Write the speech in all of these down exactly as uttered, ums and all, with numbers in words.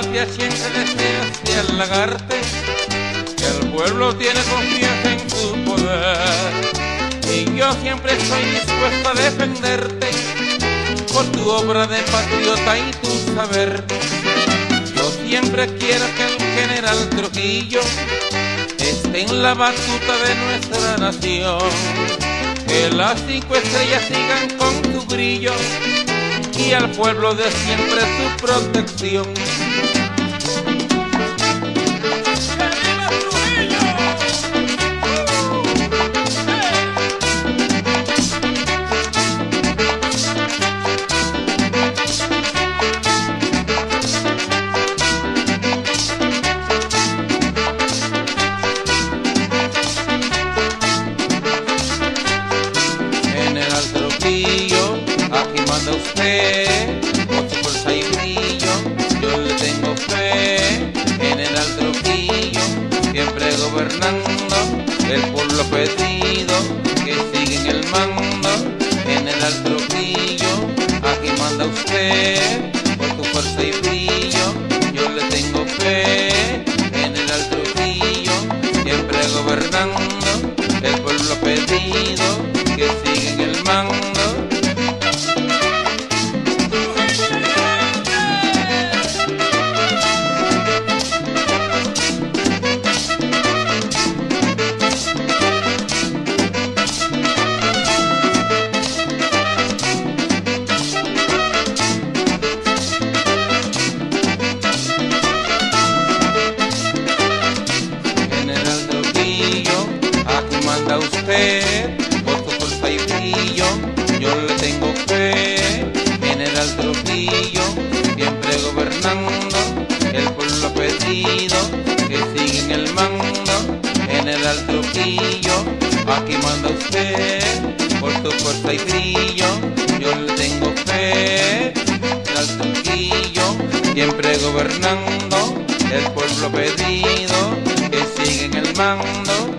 patria siempre deseas de halagarte, que el pueblo tiene confianza en tu poder. Y yo siempre estoy dispuesto a defenderte por tu obra de patriota y tu saber. Yo siempre quiero que el general Trujillo esté en la batuta de nuestra nación, que las cinco estrellas sigan con tu brillo y al pueblo de siempre su protección. Aquí manda usted, con su fuerza y brillo, yo le tengo fe. General Trujillo, siempre gobernando, el pueblo pedido, que sigue en el mando. General Trujillo, aquí manda usted, con su fuerza y brillo, yo le tengo fe. General Trujillo, siempre gobernando, el pueblo pedido, que sigue en el mando. Usted, por su fuerza y brillo, yo le tengo fe. General Trujillo, siempre gobernando, el pueblo pedido, que sigue en el mando. General Trujillo, aquí manda usted, por su fuerza y brillo, yo le tengo fe. General Trujillo, siempre gobernando, el pueblo pedido, que sigue en el mando.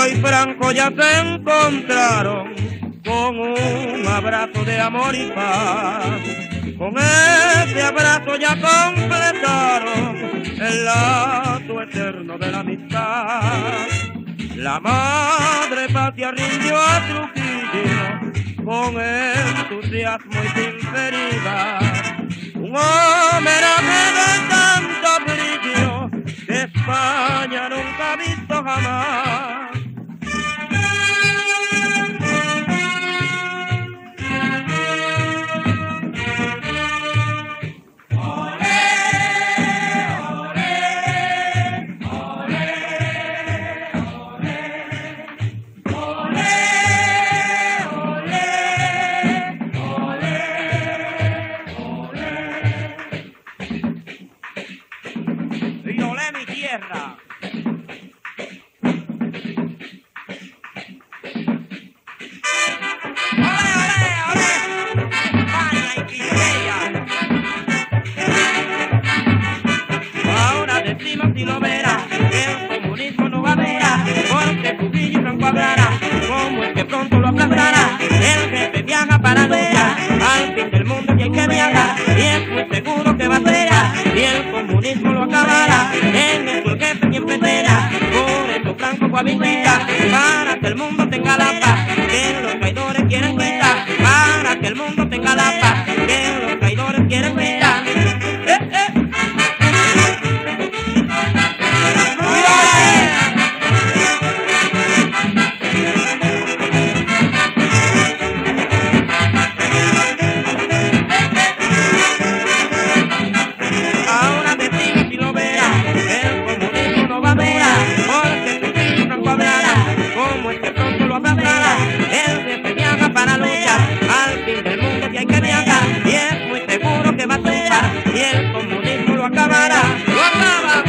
y Franco ya se encontraron con un abrazo de amor y paz. Con ese abrazo ya completaron el lazo eterno de la amistad. La madre patria rindió a Trujillo con entusiasmo y sinceridad un homenaje de tanto brillo que España nunca ha visto jamás. Como es que pronto lo aplacará, el jefe viaja para luchar al fin del mundo y hay que viajar, y es muy seguro que va a ser, y el comunismo lo acabará, en eso el jefe siempre será, por eso Franco cohabita, para que el mundo tenga la paz, que los traidores quieren quitar, para que el mundo tenga la paz, que los traidores quieren quitar. Eh, eh. Y el comunismo lo acabará, lo acaba.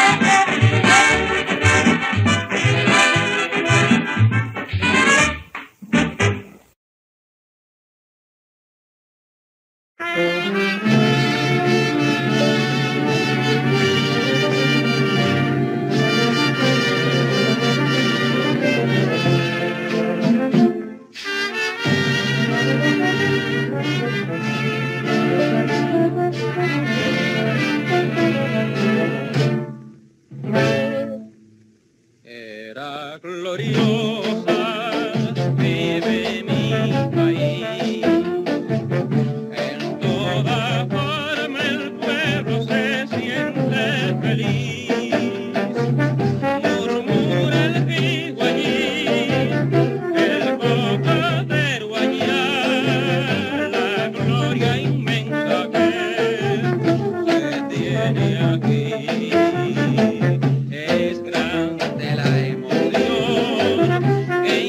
Era gloriosa, vive mi país. En toda forma el pueblo se siente feliz. Murmura el jiguayí, el cocotero allá, la gloria inmensa que se tiene aquí. Es grande la emoción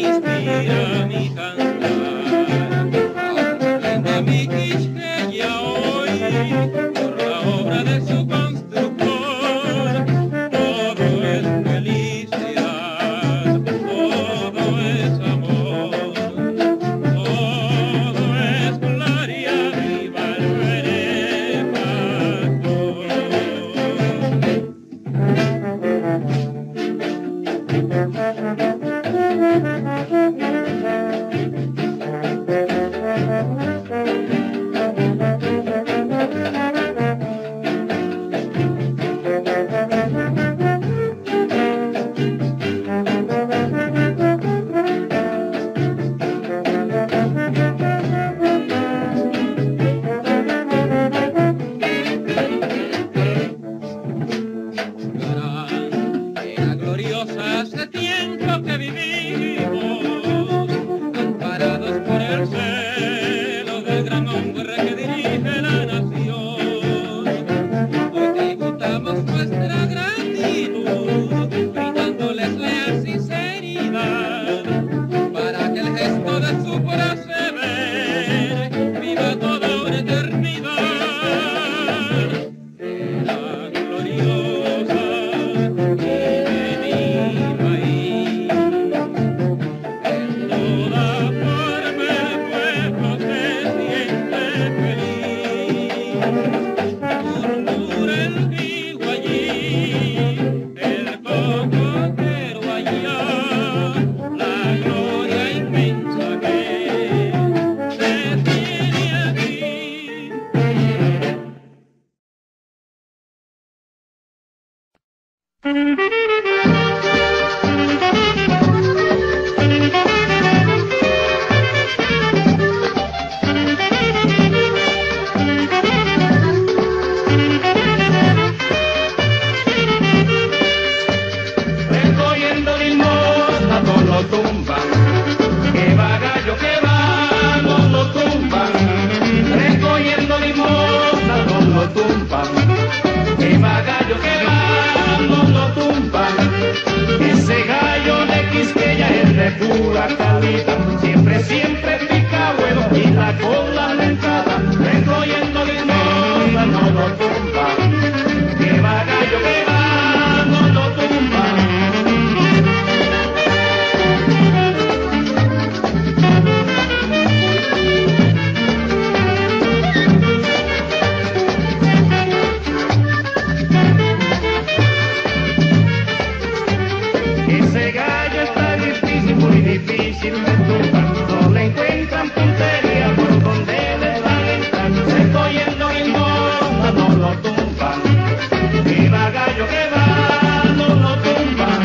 difícil de tumbar, no le encuentran puntería por donde le van a entrar. Se estoy yendo y no, no lo tumban. Viva gallo que va, no lo tumban.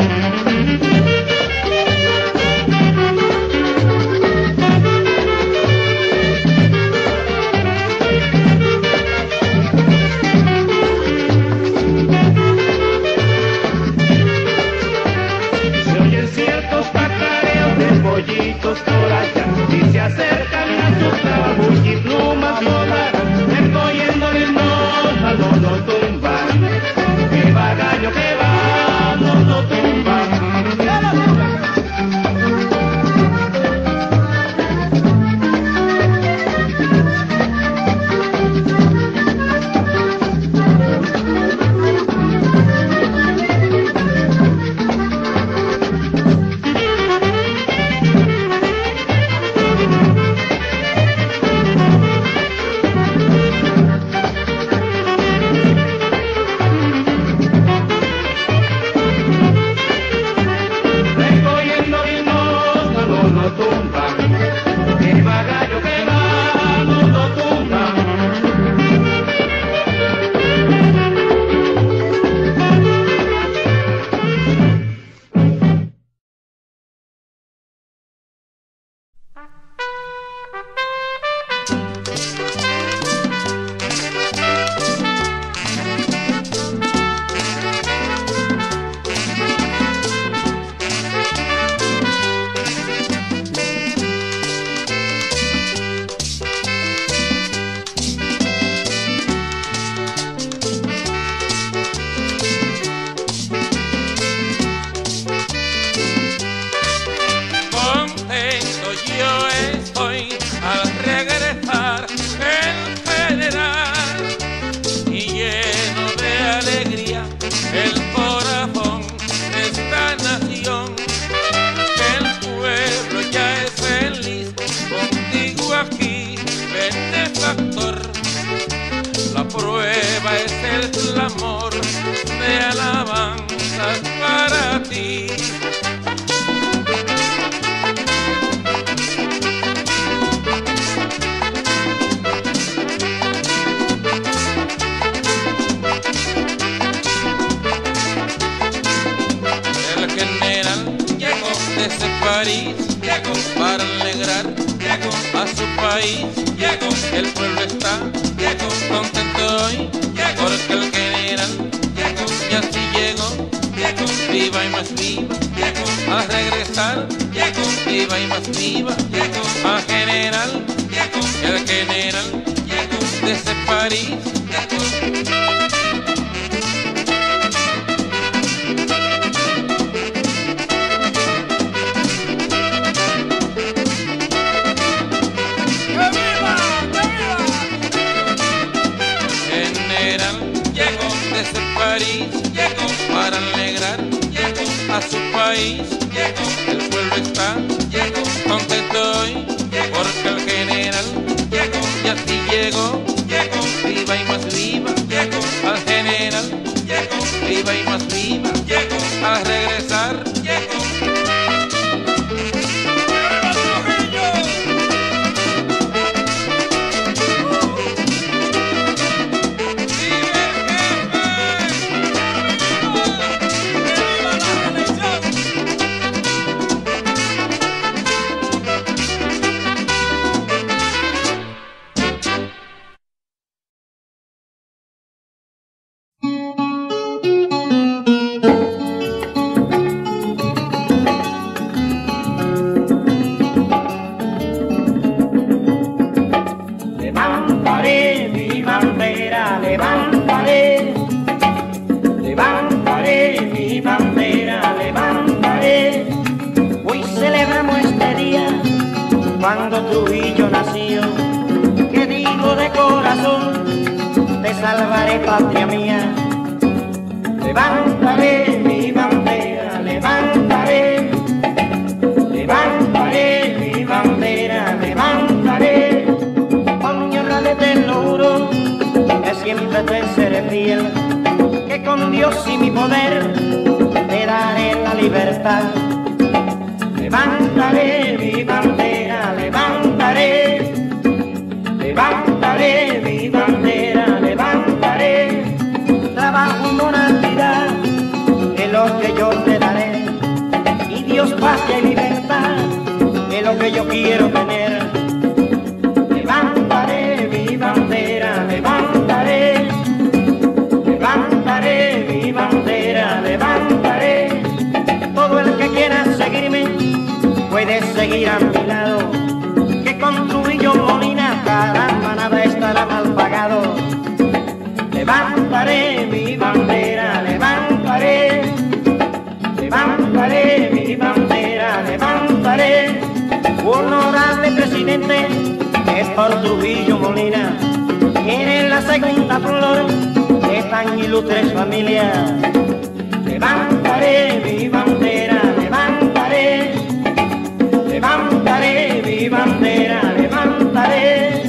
Se oyen ciertos pacareos de pollitos por allá y se acercan a sus trabajos y plumas volaran. Estoy yendo y no, no lo tumban. Viva gallo que va, no lo tumban. Cuando Trujillo nació, que digo de corazón, te salvaré, patria mía. Levantaré mi bandera, levantaré, levantaré mi bandera, levantaré. Coño, te lo juro, que siempre te seré fiel, que con Dios y mi poder te daré la libertad. Levantaré mi puedes seguir a mi lado, que con Trujillo Molina cada manada estará mal pagado. Levantaré mi bandera, levantaré, levantaré mi bandera, levantaré. Honorable presidente, es por Trujillo Molina, eres la segunda flor de tan ilustres familias. Levantaré mi bandera, levantaré, levantaré mi bandera, levantaré.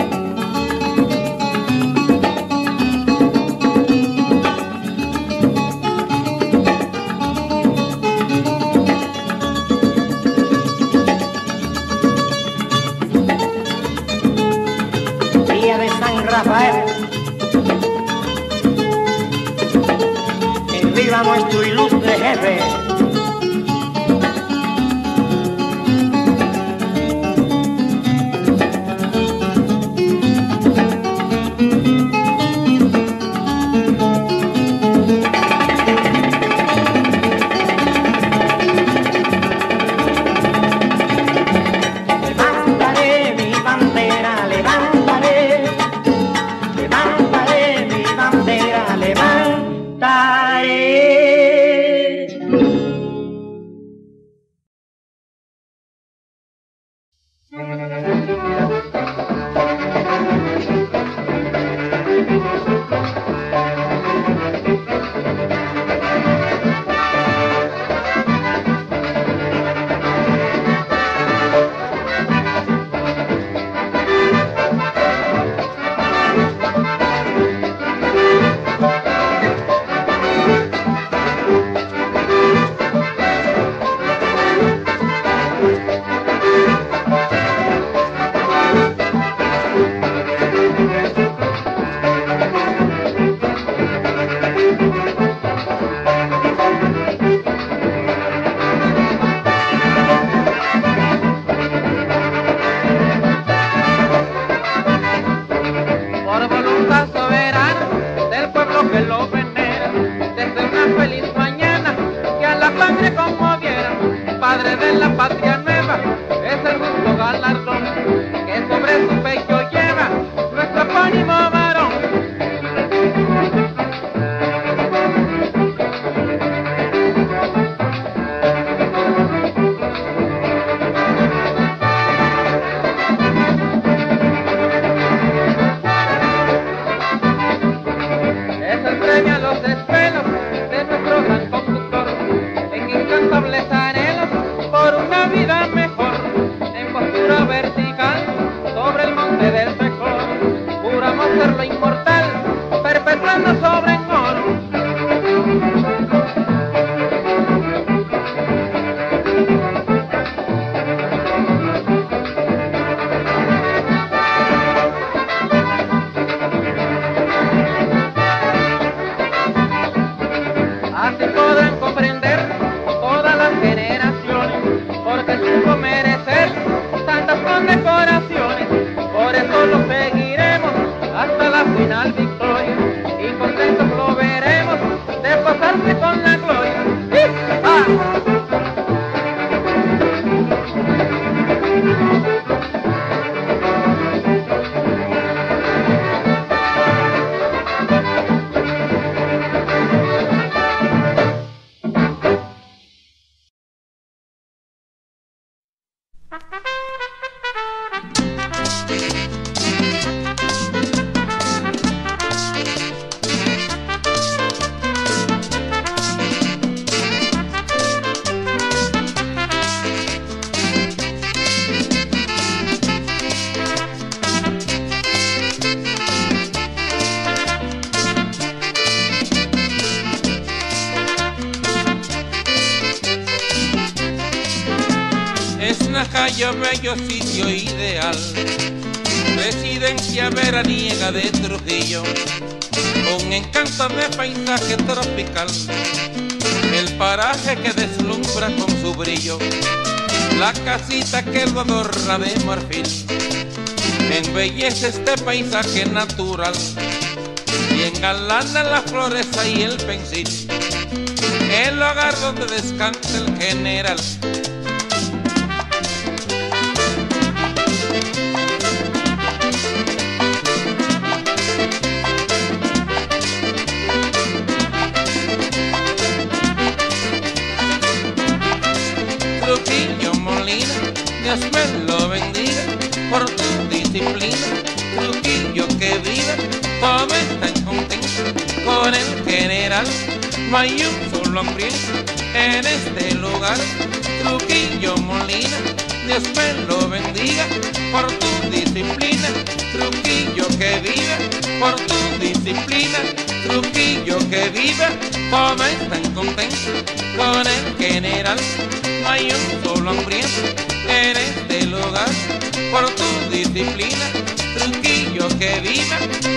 Día de San Rafael, que viva nuestro ilustre jefe. Levantaré mi bandera, levantaré, levantaré mi bandera, levantaré. Por voluntad soberana del pueblo que lo venera, desde una feliz mañana que a la sangre conmoviera, padre de la patria nueva, es el justo galardón que sobre su pecho lleva nuestro epónimo varón. Es el premio a los desvelos de nuestro gran conductor, en incansables anhelos por una vida mejor, en postura vertical sobre el monte del mejor, juramos serlo inmortal, perpetuando sobre en oro. Así podrán comprender todas las generaciones, porque supo merecer tantas condecoraciones. Por eso lo seguiremos hasta la final victoria, y contentos lo veremos de pasarse con la gloria. ¡Ah! Es una calle, bello sitio ideal, residencia veraniega de Trujillo, un encanto de paisaje tropical, el paraje que deslumbra con su brillo, la casita que lo adorna de marfil, embellece este paisaje natural y engalana las flores y el pensil, el hogar donde descansa el general. Dios me lo bendiga por tu disciplina. Trujillo que viva, todos están contentos con el general. No hay un solo hambriento en este lugar. Trujillo Molina, Dios me lo bendiga por tu disciplina. Trujillo que viva por tu disciplina. Trujillo que viva, todos están contentos con el general. No hay un solo hambriento en este lugar por tu disciplina. Trujillo que viva.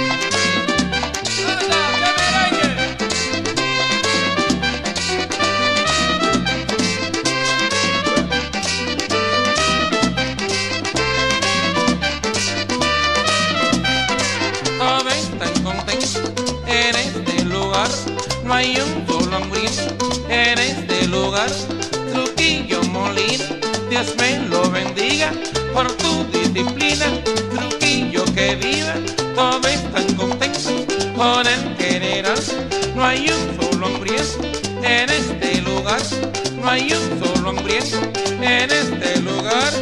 Todos están contentos en este lugar. No hay un solo hambriento en este lugar. Trujillo Molina, Dios me lo bendiga por tu disciplina. Trujillo que viva, todos están contentos con el general. No hay un solo hambriento en este lugar. No hay un solo hambriento en este lugar.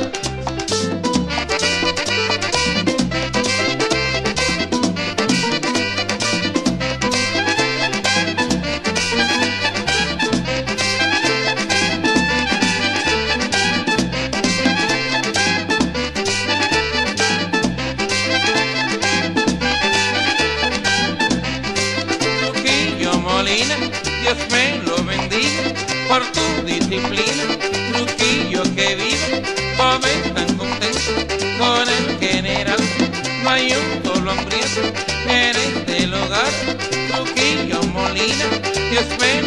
Molina, Dios me lo bendiga por tu disciplina. Trujillo que viva, todos están contentos con el general. No hay un solo hambriento en este lugar. Trujillo Molina, Dios me